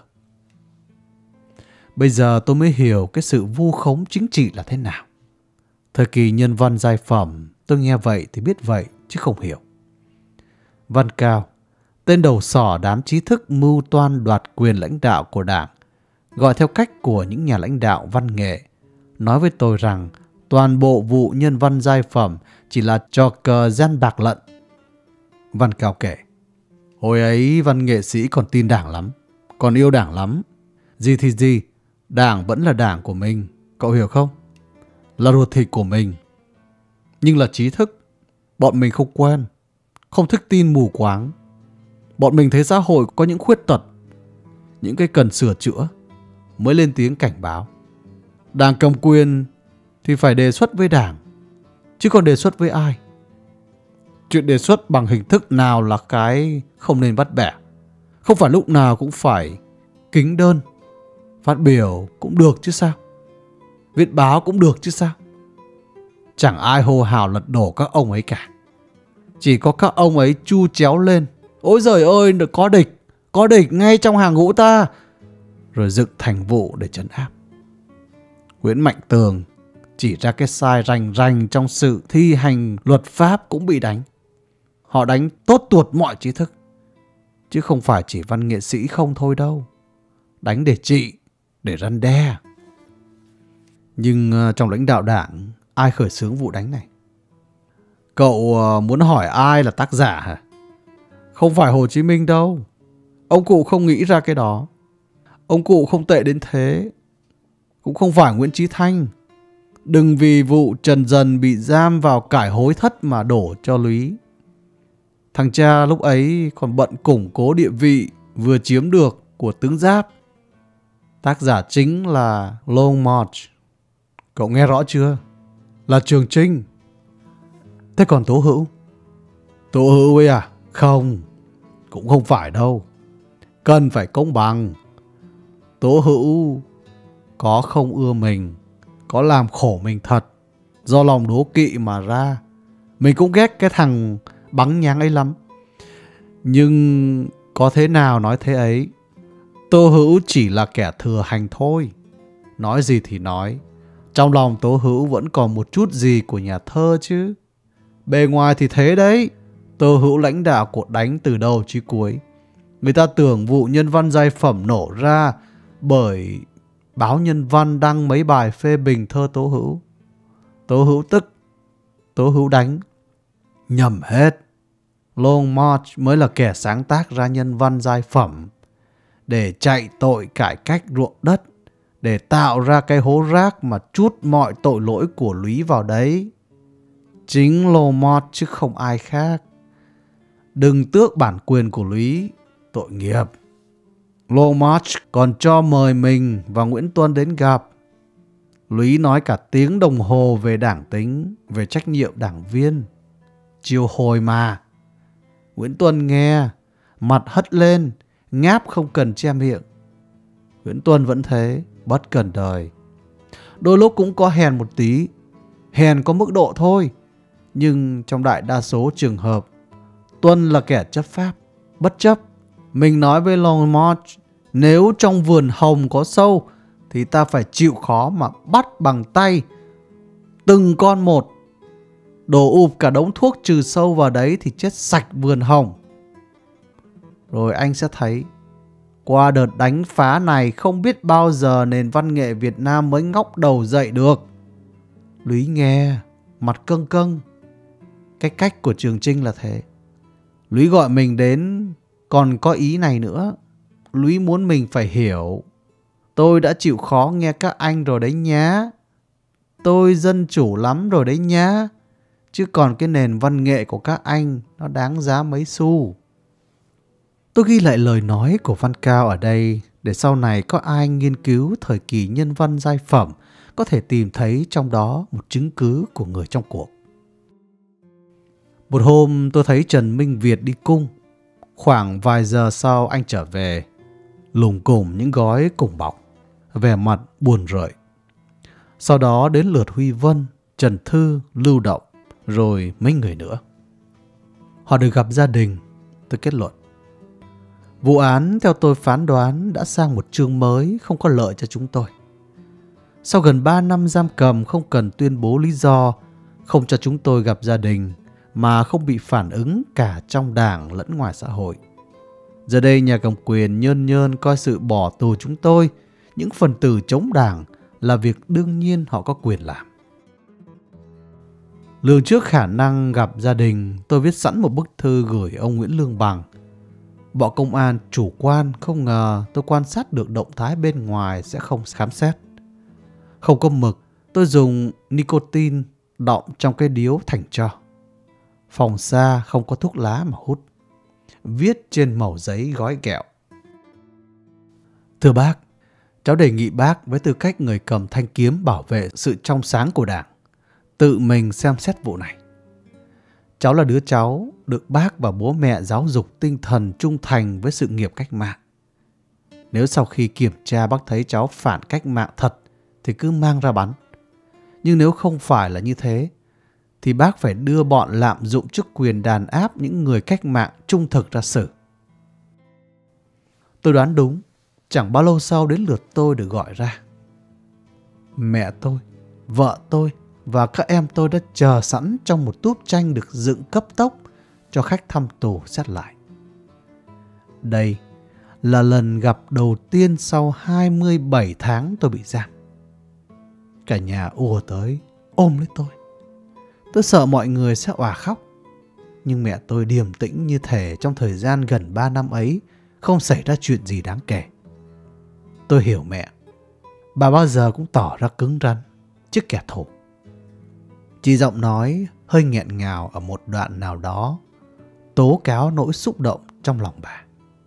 Bây giờ tôi mới hiểu cái sự vu khống chính trị là thế nào. Thời kỳ nhân văn giai phẩm, tôi nghe vậy thì biết vậy chứ không hiểu. Văn Cao, tên đầu sỏ đám trí thức mưu toan đoạt quyền lãnh đạo của Đảng, gọi theo cách của những nhà lãnh đạo văn nghệ, nói với tôi rằng toàn bộ vụ nhân văn giai phẩm chỉ là trò cờ gian bạc lận. Văn Cao kể, hồi ấy văn nghệ sĩ còn tin Đảng lắm, còn yêu Đảng lắm. Gì thì gì, Đảng vẫn là Đảng của mình, cậu hiểu không? Là ruột thịt của mình. Nhưng là trí thức, bọn mình không quen, không thích tin mù quáng. Bọn mình thấy xã hội có những khuyết tật, những cái cần sửa chữa, mới lên tiếng cảnh báo. Đảng cầm quyền thì phải đề xuất với Đảng, chứ còn đề xuất với ai? Chuyện đề xuất bằng hình thức nào là cái không nên bắt bẻ. Không phải lúc nào cũng phải kính đơn. Phát biểu cũng được chứ sao? Viết báo cũng được chứ sao? Chẳng ai hô hào lật đổ các ông ấy cả. Chỉ có các ông ấy chu chéo lên. Ôi giời ơi, có địch ngay trong hàng ngũ ta. Rồi dựng thành vụ để trấn áp. Nguyễn Mạnh Tường chỉ ra cái sai rành rành trong sự thi hành luật pháp cũng bị đánh. Họ đánh tốt tuột mọi trí thức. Chứ không phải chỉ văn nghệ sĩ không thôi đâu. Đánh để trị, để răn đe. Nhưng trong lãnh đạo Đảng, ai khởi xướng vụ đánh này? Cậu muốn hỏi ai là tác giả hả? Không phải Hồ Chí Minh đâu. Ông cụ không nghĩ ra cái đó. Ông cụ không tệ đến thế. Cũng không phải Nguyễn Chí Thanh. Đừng vì vụ Trần Dần bị giam vào cải hối thất mà đổ cho Lúy. Thằng cha lúc ấy còn bận củng cố địa vị vừa chiếm được của tướng Giáp. Tác giả chính là Long March. Cậu nghe rõ chưa? Là Trường Chinh. Thế còn Tố Hữu? Tố Hữu ấy à? Không, cũng không phải đâu. Cần phải công bằng. Tố Hữu có không ưa mình, có làm khổ mình thật, do lòng đố kỵ mà ra. Mình cũng ghét cái thằng bắn nháng ấy lắm. Nhưng có thế nào nói thế ấy. Tố Hữu chỉ là kẻ thừa hành thôi. Nói gì thì nói, trong lòng Tố Hữu vẫn còn một chút gì của nhà thơ chứ. Bề ngoài thì thế đấy. Tố Hữu lãnh đạo cuộc đánh từ đầu chí cuối. Người ta tưởng vụ nhân văn giai phẩm nổ ra bởi báo Nhân Văn đăng mấy bài phê bình thơ Tố Hữu. Tố Hữu tức, Tố Hữu đánh. Nhầm hết. Long March mới là kẻ sáng tác ra nhân văn giai phẩm để chạy tội cải cách ruộng đất, để tạo ra cái hố rác mà trút mọi tội lỗi của Lúy vào đấy. Chính Long March chứ không ai khác. Đừng tước bản quyền của Lúy, tội nghiệp. Long March còn cho mời mình và Nguyễn Tuân đến gặp. Lúy nói cả tiếng đồng hồ về đảng tính, về trách nhiệm đảng viên. Chiều hồi mà. Nguyễn Tuân nghe, mặt hất lên, ngáp không cần che miệng. Nguyễn Tuân vẫn thế, bất cần đời. Đôi lúc cũng có hèn một tí. Hèn có mức độ thôi. Nhưng trong đại đa số trường hợp, Tuân là kẻ chấp pháp, bất chấp. Mình nói với Long March, nếu trong vườn hồng có sâu thì ta phải chịu khó mà bắt bằng tay từng con một. Đổ ụp cả đống thuốc trừ sâu vào đấy thì chết sạch vườn hồng. Rồi anh sẽ thấy, qua đợt đánh phá này không biết bao giờ nền văn nghệ Việt Nam mới ngóc đầu dậy được. Lúy nghe, mặt căng căng. Cái cách của Trường Chinh là thế. Lúy gọi mình đến còn có ý này nữa. Lúy muốn mình phải hiểu. Tôi đã chịu khó nghe các anh rồi đấy nhá. Tôi dân chủ lắm rồi đấy nhá. Chứ còn cái nền văn nghệ của các anh nó đáng giá mấy xu. Tôi ghi lại lời nói của Văn Cao ở đây để sau này có ai nghiên cứu thời kỳ nhân văn giai phẩm có thể tìm thấy trong đó một chứng cứ của người trong cuộc. Một hôm tôi thấy Trần Minh Việt đi cung. Khoảng vài giờ sau anh trở về, lùng củng những gói cùng bọc, vẻ mặt buồn rười. Sau đó đến lượt Huy Vân, Trần Thư, Lưu Động, rồi mấy người nữa. Họ được gặp gia đình. Tôi kết luận, vụ án theo tôi phán đoán đã sang một chương mới không có lợi cho chúng tôi. Sau gần 3 năm giam cầm không cần tuyên bố lý do, không cho chúng tôi gặp gia đình, mà không bị phản ứng cả trong đảng lẫn ngoài xã hội. Giờ đây nhà cầm quyền nhơn nhơn coi sự bỏ tù chúng tôi, những phần tử chống đảng, là việc đương nhiên họ có quyền làm. Lường trước khả năng gặp gia đình, tôi viết sẵn một bức thư gửi ông Nguyễn Lương Bằng. Bộ công an chủ quan không ngờ tôi quan sát được động thái bên ngoài sẽ không khám xét. Không có mực, tôi dùng nicotine đọng trong cái điếu thành tro. Phòng xa không có thuốc lá mà hút. Viết trên mẩu giấy gói kẹo. Thưa bác, cháu đề nghị bác với tư cách người cầm thanh kiếm bảo vệ sự trong sáng của đảng, tự mình xem xét vụ này. Cháu là đứa cháu được bác và bố mẹ giáo dục tinh thần trung thành với sự nghiệp cách mạng. Nếu sau khi kiểm tra bác thấy cháu phản cách mạng thật thì cứ mang ra bắn. Nhưng nếu không phải là như thế thì bác phải đưa bọn lạm dụng chức quyền đàn áp những người cách mạng trung thực ra xử. Tôi đoán đúng, chẳng bao lâu sau đến lượt tôi được gọi ra. Mẹ tôi, vợ tôi và các em tôi đã chờ sẵn trong một túp tranh được dựng cấp tốc cho khách thăm tù xét lại. Đây là lần gặp đầu tiên sau 27 tháng tôi bị giam. Cả nhà ùa tới ôm lấy tôi. Tôi sợ mọi người sẽ òa khóc. Nhưng mẹ tôi điềm tĩnh như thể trong thời gian gần 3 năm ấy không xảy ra chuyện gì đáng kể. Tôi hiểu mẹ. Bà bao giờ cũng tỏ ra cứng rắn trước kẻ thù. Chỉ giọng nói hơi nghẹn ngào ở một đoạn nào đó tố cáo nỗi xúc động trong lòng bà.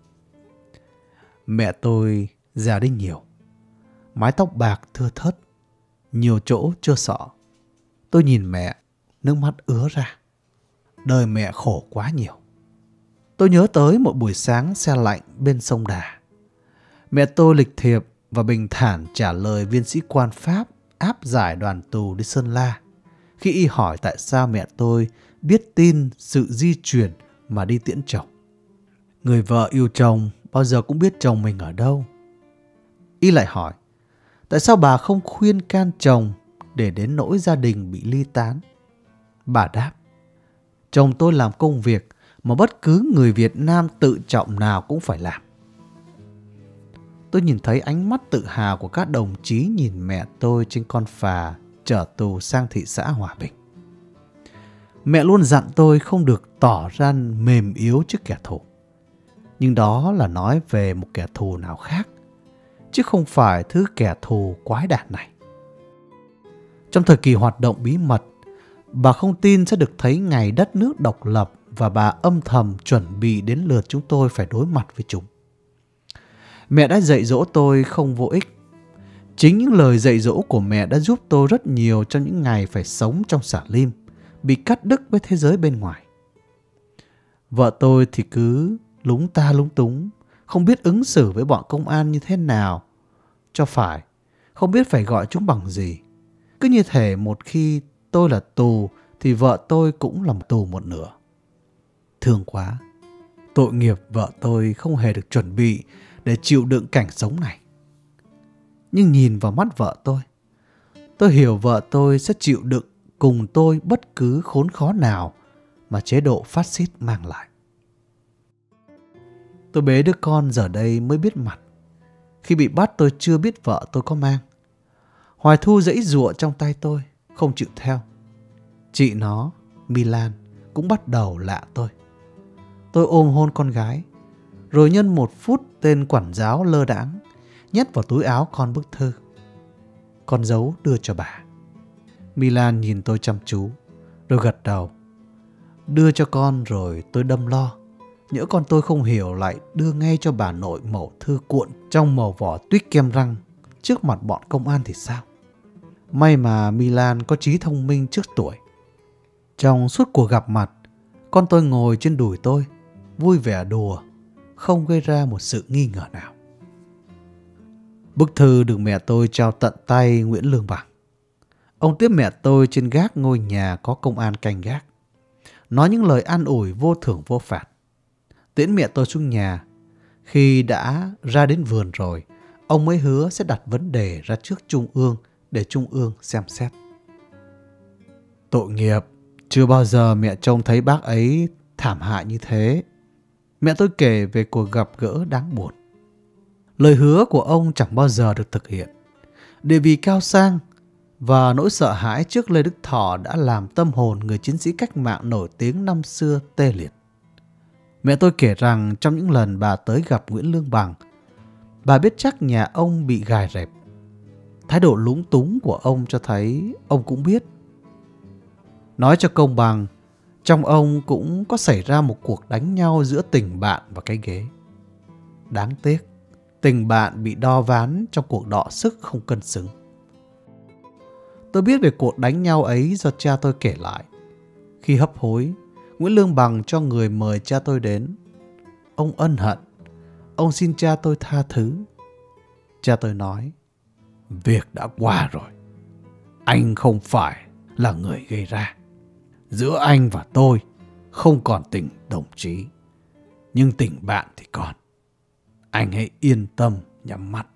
Mẹ tôi già đi nhiều. Mái tóc bạc thưa thớt, nhiều chỗ chưa xõa. Tôi nhìn mẹ, nước mắt ứa ra. Đời mẹ khổ quá nhiều. Tôi nhớ tới một buổi sáng se lạnh bên sông Đà. Mẹ tôi lịch thiệp và bình thản trả lời viên sĩ quan Pháp áp giải đoàn tù đi Sơn La khi y hỏi tại sao mẹ tôi biết tin sự di chuyển mà đi tiễn chồng. Người vợ yêu chồng bao giờ cũng biết chồng mình ở đâu. Y lại hỏi tại sao bà không khuyên can chồng để đến nỗi gia đình bị ly tán. Bà đáp, chồng tôi làm công việc mà bất cứ người Việt Nam tự trọng nào cũng phải làm. Tôi nhìn thấy ánh mắt tự hào của các đồng chí nhìn mẹ tôi trên con phà chở tù sang thị xã Hòa Bình. Mẹ luôn dặn tôi không được tỏ ra mềm yếu trước kẻ thù. Nhưng đó là nói về một kẻ thù nào khác, chứ không phải thứ kẻ thù quái đản này. Trong thời kỳ hoạt động bí mật, bà không tin sẽ được thấy ngày đất nước độc lập và bà âm thầm chuẩn bị đến lượt chúng tôi phải đối mặt với chúng. Mẹ đã dạy dỗ tôi không vô ích. Chính những lời dạy dỗ của mẹ đã giúp tôi rất nhiều trong những ngày phải sống trong xả lim, bị cắt đứt với thế giới bên ngoài. Vợ tôi thì cứ lúng ta lúng túng, không biết ứng xử với bọn công an như thế nào cho phải, không biết phải gọi chúng bằng gì. Cứ như thể một khi tôi là tù thì vợ tôi cũng là tù một nửa. Thương quá, tội nghiệp vợ tôi không hề được chuẩn bị để chịu đựng cảnh sống này. Nhưng nhìn vào mắt vợ tôi hiểu vợ tôi sẽ chịu đựng cùng tôi bất cứ khốn khó nào mà chế độ phát xít mang lại. Tôi bế đứa con giờ đây mới biết mặt. Khi bị bắt tôi chưa biết vợ tôi có mang. Hoài Thu giãy giụa trong tay tôi, không chịu theo. Chị nó, Milan, cũng bắt đầu lạ tôi. Tôi ôm hôn con gái, rồi nhân 1 phút tên quản giáo lơ đãng nhét vào túi áo con bức thư. Con dấu đưa cho bà. Milan nhìn tôi chăm chú, rồi gật đầu. Đưa cho con rồi tôi đâm lo. Nhỡ con tôi không hiểu lại đưa ngay cho bà nội mẩu thư cuộn trong màu vỏ tuyết kem răng trước mặt bọn công an thì sao? May mà Milan có trí thông minh trước tuổi. Trong suốt cuộc gặp mặt, con tôi ngồi trên đùi tôi, vui vẻ đùa, không gây ra một sự nghi ngờ nào. Bức thư được mẹ tôi trao tận tay Nguyễn Lương Bằng. Ông tiếp mẹ tôi trên gác ngôi nhà có công an canh gác, nói những lời an ủi vô thưởng vô phạt. Tiễn mẹ tôi xuống nhà. Khi đã ra đến vườn rồi, ông mới hứa sẽ đặt vấn đề ra trước Trung ương để Trung ương xem xét. Tội nghiệp, chưa bao giờ mẹ trông thấy bác ấy thảm hại như thế. Mẹ tôi kể về cuộc gặp gỡ đáng buồn. Lời hứa của ông chẳng bao giờ được thực hiện. Địa vị cao sang và nỗi sợ hãi trước Lê Đức Thọ đã làm tâm hồn người chiến sĩ cách mạng nổi tiếng năm xưa tê liệt. Mẹ tôi kể rằng trong những lần bà tới gặp Nguyễn Lương Bằng, bà biết chắc nhà ông bị gài rẹp. Thái độ lúng túng của ông cho thấy ông cũng biết. Nói cho công bằng, trong ông cũng có xảy ra một cuộc đánh nhau giữa tình bạn và cái ghế. Đáng tiếc, tình bạn bị đo ván trong cuộc đọ sức không cân xứng. Tôi biết về cuộc đánh nhau ấy do cha tôi kể lại. Khi hấp hối, Nguyễn Lương Bằng cho người mời cha tôi đến. Ông ân hận, ông xin cha tôi tha thứ. Cha tôi nói, việc đã qua rồi. Anh không phải là người gây ra. Giữa anh và tôi không còn tình đồng chí, nhưng tình bạn thì còn. Anh hãy yên tâm nhắm mắt.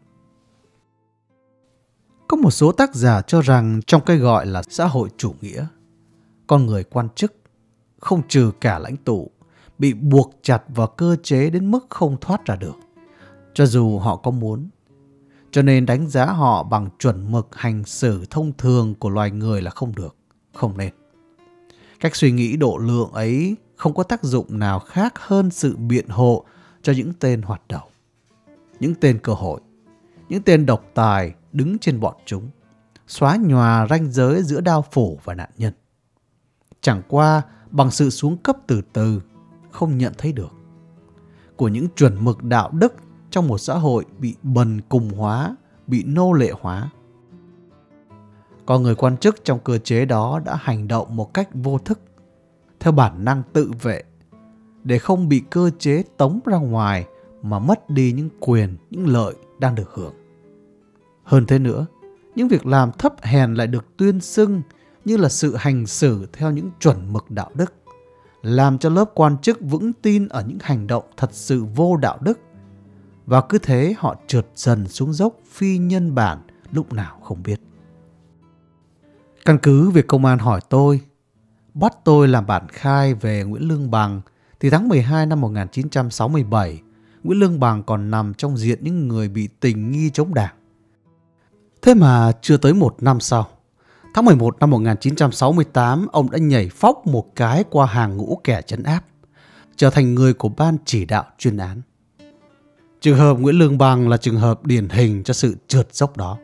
Có một số tác giả cho rằng trong cái gọi là xã hội chủ nghĩa, con người quan chức, không trừ cả lãnh tụ, bị buộc chặt vào cơ chế đến mức không thoát ra được, cho dù họ có muốn. Cho nên đánh giá họ bằng chuẩn mực hành xử thông thường của loài người là không được, không nên. Cách suy nghĩ độ lượng ấy không có tác dụng nào khác hơn sự biện hộ cho những tên hoạt đầu, những tên cơ hội, những tên độc tài đứng trên bọn chúng, xóa nhòa ranh giới giữa đao phủ và nạn nhân. Chẳng qua bằng sự xuống cấp từ từ, không nhận thấy được, của những chuẩn mực đạo đức trong một xã hội bị bần cùng hóa, bị nô lệ hóa. Con người quan chức trong cơ chế đó đã hành động một cách vô thức, theo bản năng tự vệ, để không bị cơ chế tống ra ngoài mà mất đi những quyền, những lợi đang được hưởng. Hơn thế nữa, những việc làm thấp hèn lại được tuyên xưng như là sự hành xử theo những chuẩn mực đạo đức, làm cho lớp quan chức vững tin ở những hành động thật sự vô đạo đức, và cứ thế họ trượt dần xuống dốc phi nhân bản lúc nào không biết. Căn cứ việc công an hỏi tôi, bắt tôi làm bản khai về Nguyễn Lương Bằng, thì tháng 12 năm 1967, Nguyễn Lương Bằng còn nằm trong diện những người bị tình nghi chống đảng. Thế mà chưa tới một năm sau, tháng 11 năm 1968, ông đã nhảy phóc một cái qua hàng ngũ kẻ trấn áp, trở thành người của ban chỉ đạo chuyên án. Trường hợp Nguyễn Lương Bằng là trường hợp điển hình cho sự trượt dốc đó.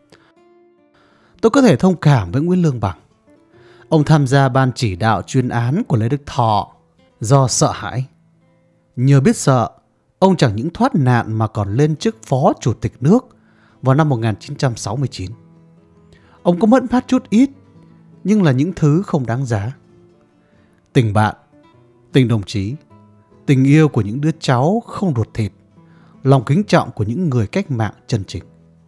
Tôi có thể thông cảm với Nguyễn Lương Bằng. Ông tham gia ban chỉ đạo chuyên án của Lê Đức Thọ do sợ hãi. Nhờ biết sợ, ông chẳng những thoát nạn mà còn lên chức phó chủ tịch nước vào năm 1969. Ông có mất mát chút ít, nhưng là những thứ không đáng giá. Tình bạn, tình đồng chí, tình yêu của những đứa cháu không ruột thịt, lòng kính trọng của những người cách mạng chân chính.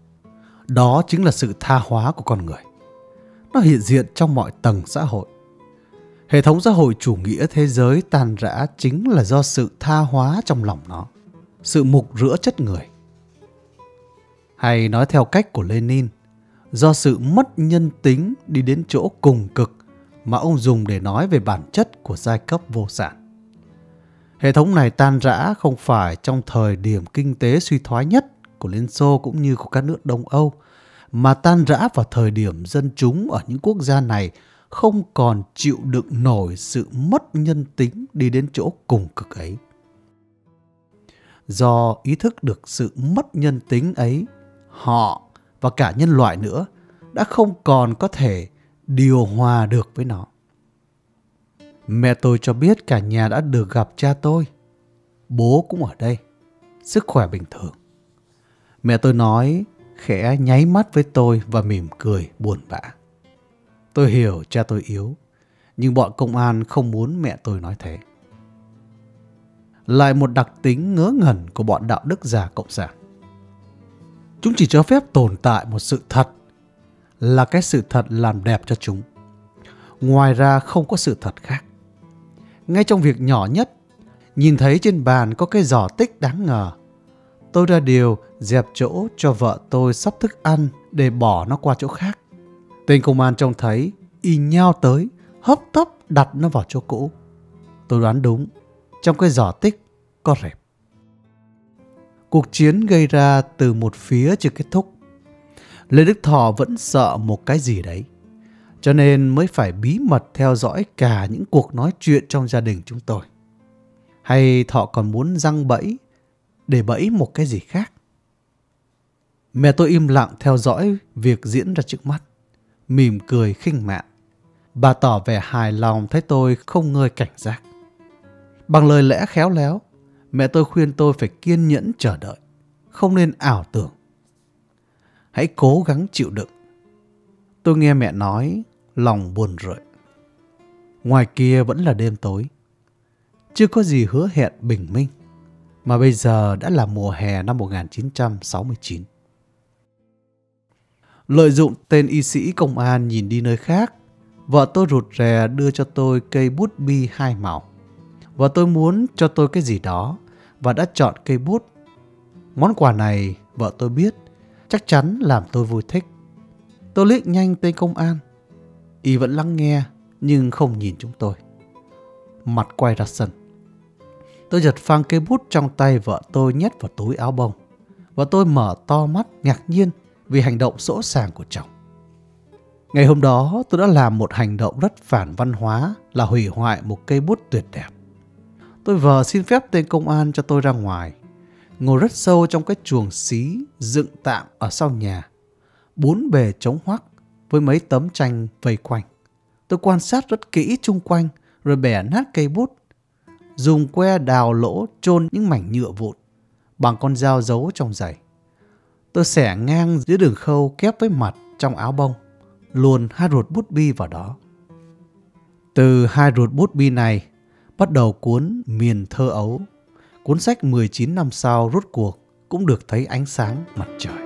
Đó chính là sự tha hóa của con người. Nó hiện diện trong mọi tầng xã hội. Hệ thống xã hội chủ nghĩa thế giới tàn rã chính là do sự tha hóa trong lòng nó, sự mục rửa chất người. Hay nói theo cách của Lenin, do sự mất nhân tính đi đến chỗ cùng cực mà ông dùng để nói về bản chất của giai cấp vô sản. Hệ thống này tan rã không phải trong thời điểm kinh tế suy thoái nhất của Liên Xô cũng như của các nước Đông Âu, mà tan rã vào thời điểm dân chúng ở những quốc gia này không còn chịu đựng nổi sự mất nhân tính đi đến chỗ cùng cực ấy. Do ý thức được sự mất nhân tính ấy, họ và cả nhân loại nữa đã không còn có thể điều hòa được với nó. Mẹ tôi cho biết cả nhà đã được gặp cha tôi. Bố cũng ở đây, sức khỏe bình thường. Mẹ tôi nói, khẽ nháy mắt với tôi và mỉm cười buồn bã. Tôi hiểu cha tôi yếu, nhưng bọn công an không muốn mẹ tôi nói thế. Lại một đặc tính ngớ ngẩn của bọn đạo đức giả cộng sản. Chúng chỉ cho phép tồn tại một sự thật, là cái sự thật làm đẹp cho chúng. Ngoài ra không có sự thật khác. Ngay trong việc nhỏ nhất, nhìn thấy trên bàn có cái giỏ tích đáng ngờ, tôi ra điều dẹp chỗ cho vợ tôi sắp thức ăn để bỏ nó qua chỗ khác. Tên công an trông thấy, y nhao tới, hấp tấp đặt nó vào chỗ cũ. Tôi đoán đúng, trong cái giỏ tích có rệp. Cuộc chiến gây ra từ một phía chưa kết thúc. Lê Đức Thọ vẫn sợ một cái gì đấy, cho nên mới phải bí mật theo dõi cả những cuộc nói chuyện trong gia đình chúng tôi. Hay Thọ còn muốn giăng bẫy để bẫy một cái gì khác? Mẹ tôi im lặng theo dõi việc diễn ra trước mắt, mỉm cười khinh mạn. Bà tỏ vẻ hài lòng thấy tôi không ngơi cảnh giác. Bằng lời lẽ khéo léo, mẹ tôi khuyên tôi phải kiên nhẫn chờ đợi, không nên ảo tưởng. Hãy cố gắng chịu đựng. Tôi nghe mẹ nói, lòng buồn rười. Ngoài kia vẫn là đêm tối. Chưa có gì hứa hẹn bình minh, mà bây giờ đã là mùa hè năm 1969. Lợi dụng tên y sĩ công an nhìn đi nơi khác, vợ tôi rụt rè đưa cho tôi cây bút bi 2 màu. Vợ tôi muốn cho tôi cái gì đó và đã chọn cây bút. Món quà này vợ tôi biết chắc chắn làm tôi vui thích. Tôi liếc nhanh tên công an. Y vẫn lắng nghe nhưng không nhìn chúng tôi. Mặt quay ra sân. Tôi giật phang cây bút trong tay vợ tôi nhét vào túi áo bông. Và tôi mở to mắt ngạc nhiên vì hành động sỗ sàng của chồng. Ngày hôm đó tôi đã làm một hành động rất phản văn hóa là hủy hoại một cây bút tuyệt đẹp. Tôi vờ xin phép tên công an cho tôi ra ngoài, ngồi rất sâu trong cái chuồng xí dựng tạm ở sau nhà, bốn bề trống hoắc với mấy tấm tranh vây quanh. Tôi quan sát rất kỹ chung quanh rồi bẻ nát cây bút, dùng que đào lỗ chôn những mảnh nhựa vụn bằng con dao giấu trong giày. Tôi xẻ ngang dưới đường khâu kép với mặt trong áo bông, luồn 2 ruột bút bi vào đó. Từ 2 ruột bút bi này bắt đầu cuốn Miền thơ ấu. Cuốn sách 19 năm sau rốt cuộc cũng được thấy ánh sáng mặt trời.